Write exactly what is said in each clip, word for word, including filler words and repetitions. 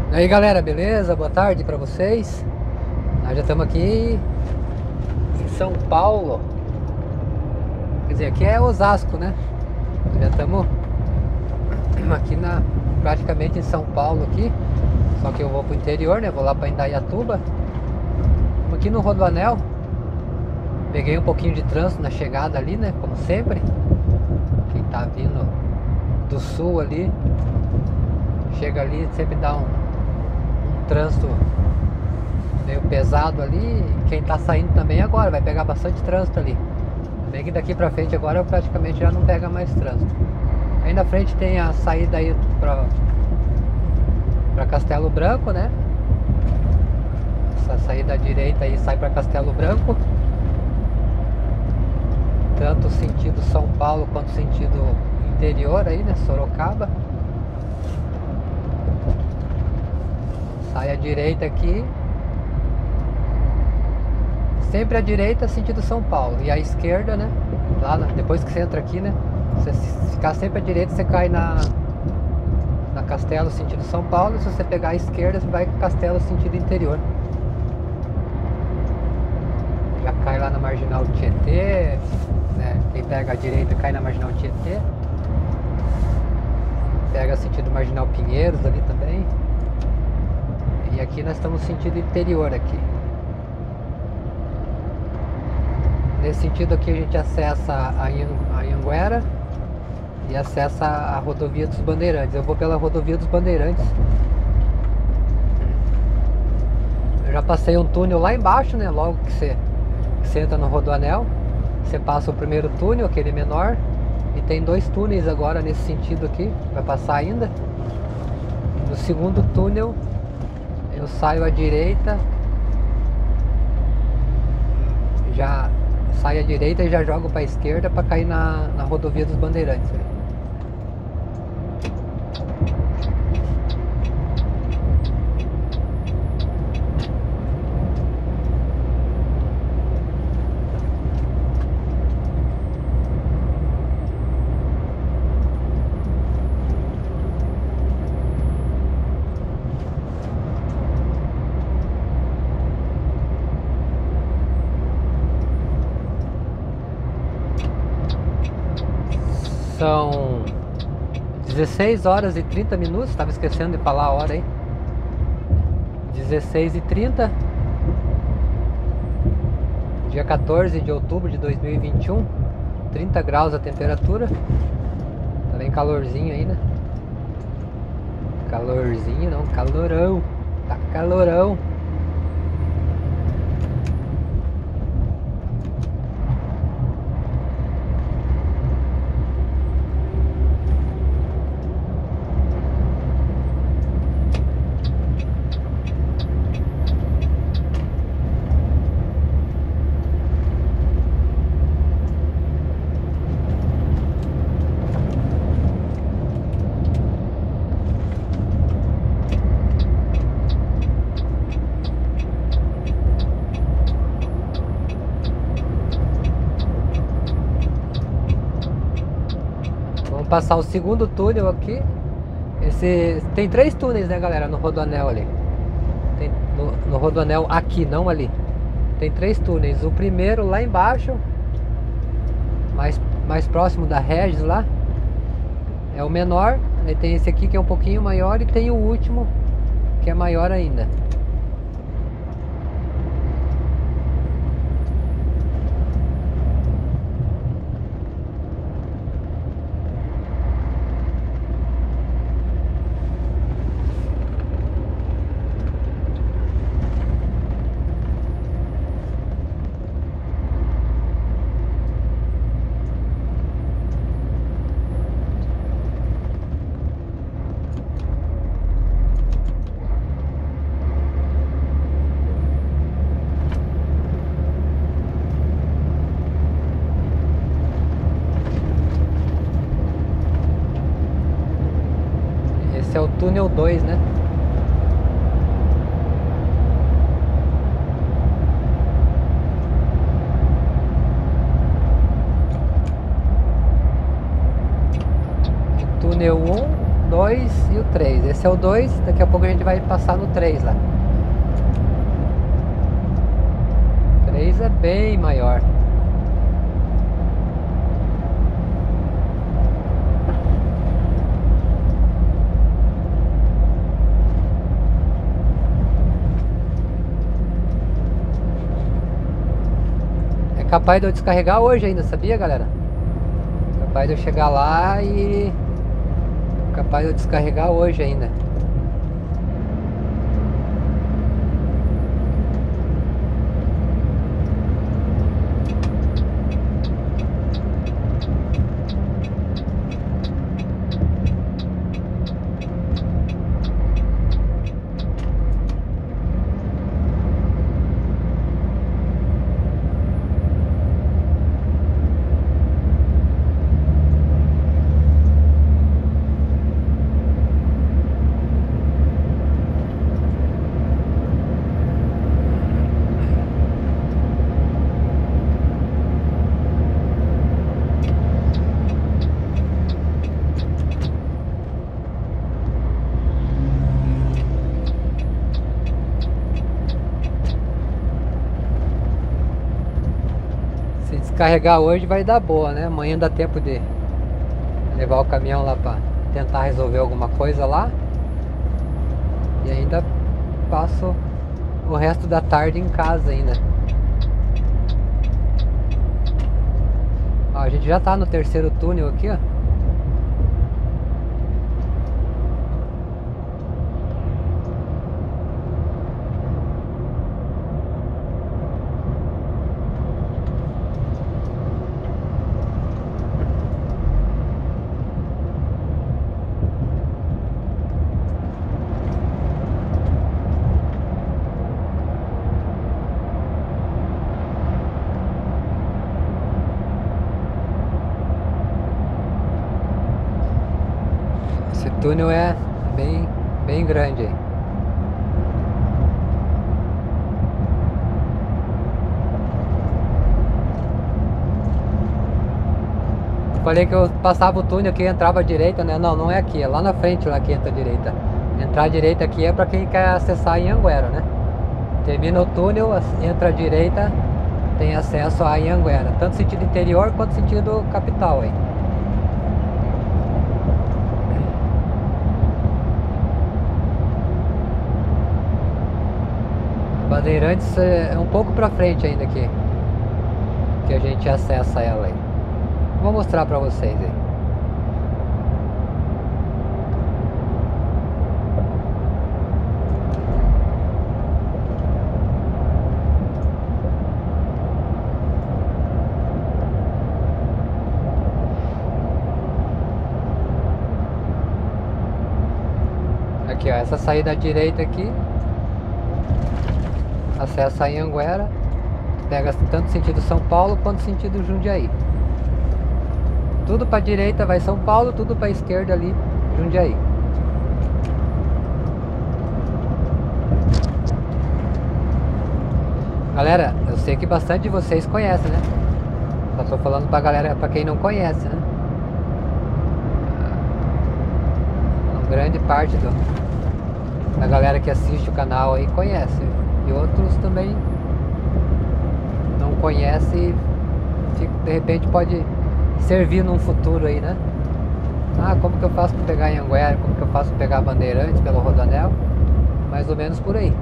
E aí galera, beleza? Boa tarde pra vocês. Nós já estamos aqui em São Paulo. Quer dizer, aqui é Osasco, né? Já estamos aqui na, praticamente em São Paulo aqui. Só que eu vou pro interior, né? Vou lá pra Indaiatuba. Estamos aqui no Rodoanel. Peguei um pouquinho de trânsito na chegada ali, né? Como sempre. Quem tá vindo do sul ali, chega ali, sempre dá um, um trânsito meio pesado ali. Quem tá saindo também agora vai pegar bastante trânsito ali. Bem que daqui pra frente agora eu praticamente já não pega mais trânsito. Aí na frente tem a saída aí pra, pra Castelo Branco, né? Essa saída à direita aí sai pra Castelo Branco. Tanto sentido São Paulo quanto sentido interior aí, né? Sorocaba. Sai à direita aqui. Sempre à direita sentido São Paulo. E à esquerda, né? Lá na, depois que você entra aqui, né? Se você ficar sempre à direita, você cai na, na Castelo sentido São Paulo. E se você pegar à esquerda, você vai Castelo sentido interior. Já cai lá na Marginal Tietê, né? Quem pega a direita cai na Marginal Tietê. Pega sentido Marginal Pinheiros ali também. E aqui nós estamos sentido interior aqui. Nesse sentido aqui a gente acessa a Anhanguera e acessa a rodovia dos Bandeirantes. Eu vou pela rodovia dos Bandeirantes. Eu já passei um túnel lá embaixo, né? Logo que você que você entra no Rodoanel, você passa o primeiro túnel, aquele menor, e tem dois túneis agora nesse sentido aqui, vai passar ainda. No segundo túnel eu saio à direita, já saio à direita e já jogo para a esquerda para cair na, na rodovia dos Bandeirantes. São dezesseis horas e trinta minutos, estava esquecendo de falar a hora aí. dezesseis e trinta, dia quatorze de outubro de dois mil e vinte e um, trinta graus a temperatura. Tá bem calorzinho aí, né? Calorzinho não, calorão. Tá calorão. Passar o segundo túnel aqui. Esse tem três túneis, né, galera, no Rodoanel ali. Tem no, no Rodoanel aqui, não ali. Tem três túneis. O primeiro lá embaixo, mais mais próximo da Regis lá, é o menor. Aí tem esse aqui que é um pouquinho maior e tem o último que é maior ainda. Esse é o túnel dois, né? Túnel um dois e o três. Esse é o dois, daqui a pouco a gente vai passar no três lá. O três é bem maior. É capaz de eu descarregar hoje ainda, sabia, galera? Capaz de eu chegar lá e... capaz de eu descarregar hoje ainda. Carregar hoje vai dar boa, né? Amanhã dá tempo de levar o caminhão lá para tentar resolver alguma coisa lá. E ainda passo o resto da tarde em casa ainda. Ó, a gente já tá no terceiro túnel aqui, ó. Esse túnel é bem, bem grande aí. Eu falei que eu passava o túnel aqui e entrava à direita, né? Não, não é aqui, é lá na frente lá que entra à direita. Entrar à direita aqui é para quem quer acessar Anhanguera, né? Termina o túnel, entra à direita, tem acesso a Anhanguera, tanto sentido interior quanto sentido capital aí. Bandeirantes é um pouco pra frente ainda aqui, que a gente acessa ela aí. Vou mostrar pra vocês aí. Aqui, ó, essa saída à direita aqui acessa a Anhanguera, pega tanto sentido São Paulo quanto sentido Jundiaí. Tudo para direita vai São Paulo, tudo para esquerda ali Jundiaí. Galera, eu sei que bastante de vocês conhecem, né? Só tô falando pra galera, pra quem não conhece, né? Uma grande parte do, da galera que assiste o canal aí conhece. E outros também não conhecem e de repente pode servir num futuro aí, né? Ah, como que eu faço para pegar Anhanguera? Como que eu faço para pegar Bandeirantes pelo Rodoanel? Mais ou menos por aí.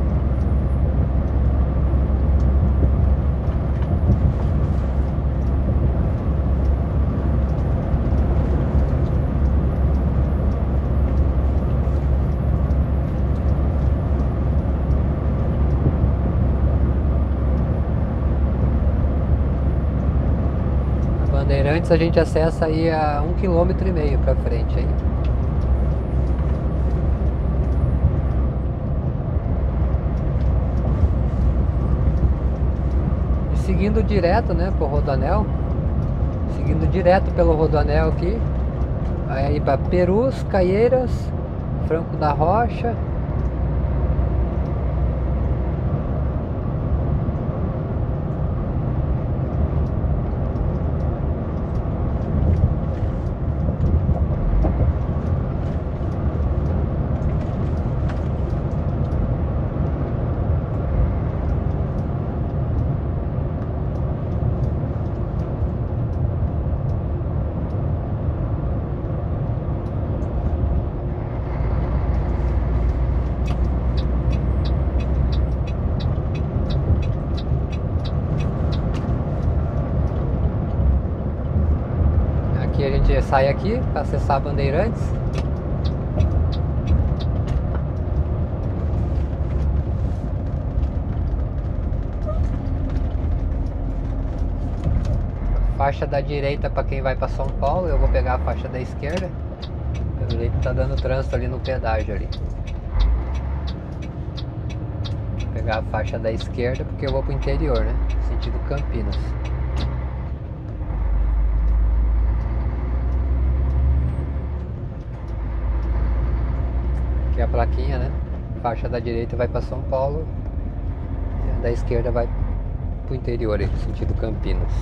Bandeirantes a gente acessa aí a um quilômetro e meio para frente aí. E seguindo direto, né, pro Rodoanel, seguindo direto pelo Rodoanel aqui, aí para Perus, Caieiras, Franco da Rocha. sai aqui para acessar a Bandeirantes. Faixa da direita para quem vai para São Paulo, eu vou pegar a faixa da esquerda. Pelo jeito tá dando trânsito ali no pedágio ali. Vou pegar a faixa da esquerda porque eu vou pro interior, né? Sentido Campinas. Aqui é a plaquinha, né? Faixa da direita vai para São Paulo e a da esquerda vai pro interior aí, sentido Campinas.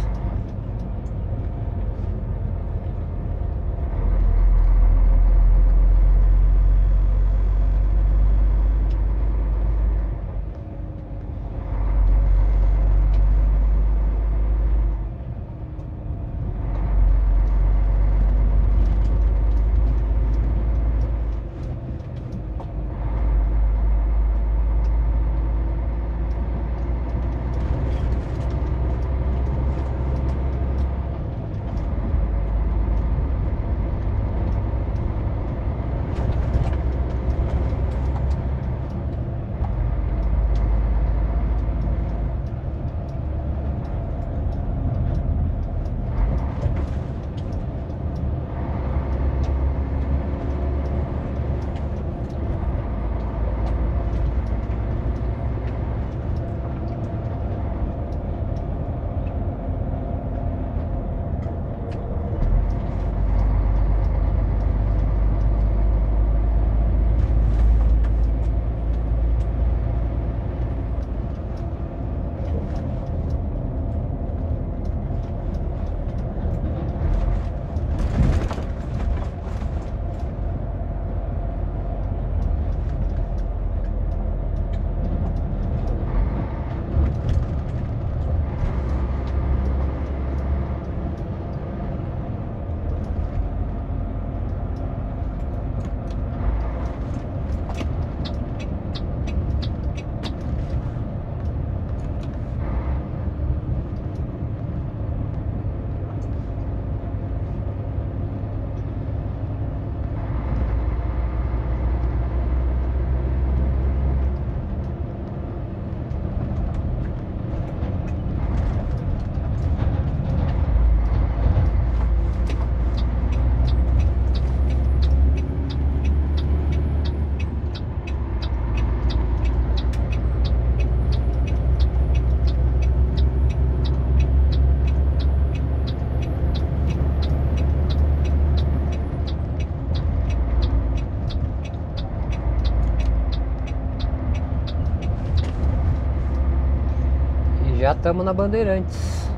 Já estamos na Bandeirantes.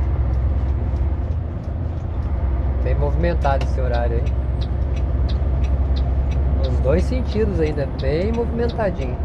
Bem movimentado esse horário aí. Nos dois sentidos ainda, bem movimentadinho.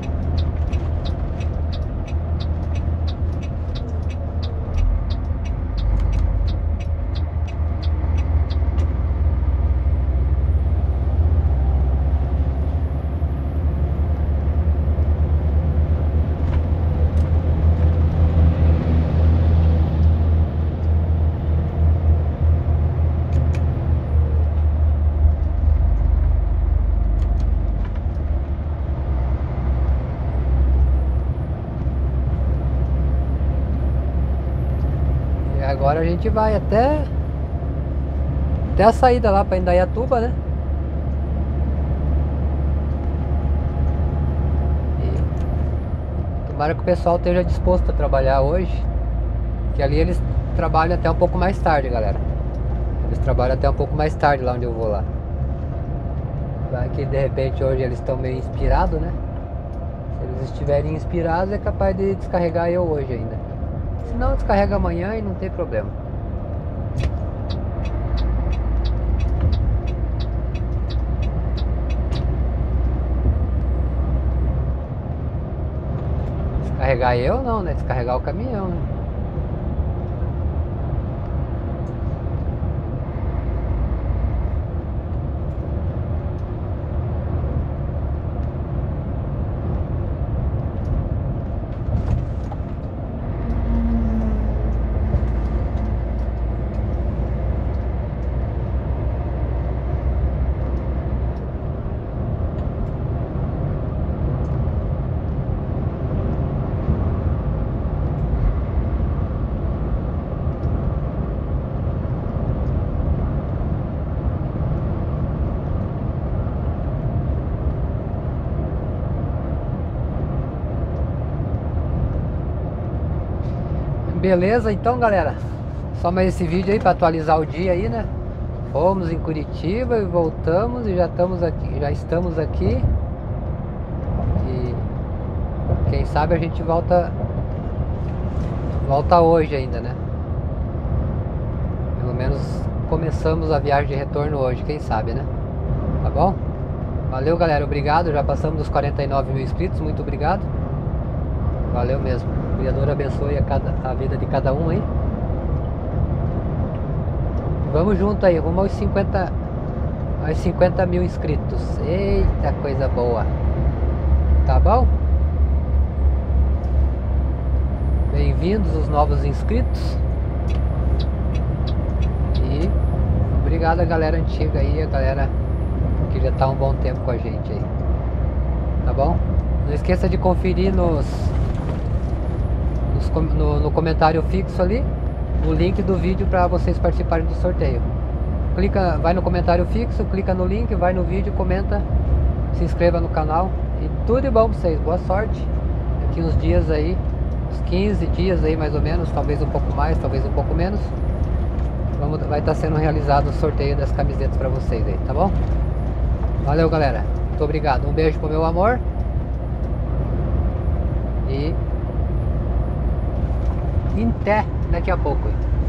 Agora a gente vai até até a saída lá para Indaiatuba, né? E tomara que o pessoal esteja disposto a trabalhar hoje, que ali eles trabalham até um pouco mais tarde, galera. Eles trabalham até um pouco mais tarde lá onde eu vou lá. Vai que de repente hoje eles estão meio inspirados, né? Se eles estiverem inspirados é capaz de descarregar eu hoje ainda. Se não, descarrega amanhã e não tem problema. Descarregar eu não, né? Descarregar o caminhão, né? Beleza, então galera, só mais esse vídeo aí para atualizar o dia aí, né? Fomos em Curitiba e voltamos e já estamos aqui, já estamos aqui. E quem sabe a gente volta volta hoje ainda, né? Pelo menos começamos a viagem de retorno hoje, quem sabe, né? Tá bom? Valeu, galera, obrigado. Já passamos dos quarenta e nove mil inscritos, muito obrigado. Valeu mesmo. O Criador abençoe a, cada, a vida de cada um aí. Vamos junto aí, rumo aos cinquenta, aos cinquenta mil inscritos. Eita, coisa boa. Tá bom? Bem-vindos os novos inscritos. E obrigado a galera antiga aí, a galera que já tá um bom tempo com a gente aí. Tá bom? Não esqueça de conferir nos, nos no, no comentário fixo ali o link do vídeo para vocês participarem do sorteio. Clica, vai no comentário fixo, clica no link, vai no vídeo, comenta, se inscreva no canal e tudo de bom pra vocês. Boa sorte. Daqui uns dias aí, uns quinze dias aí mais ou menos, talvez um pouco mais, talvez um pouco menos. Vamos, vai estar sendo realizado o sorteio das camisetas para vocês aí, tá bom? Valeu, galera. Muito obrigado. Um beijo pro meu amor. E até daqui a pouco.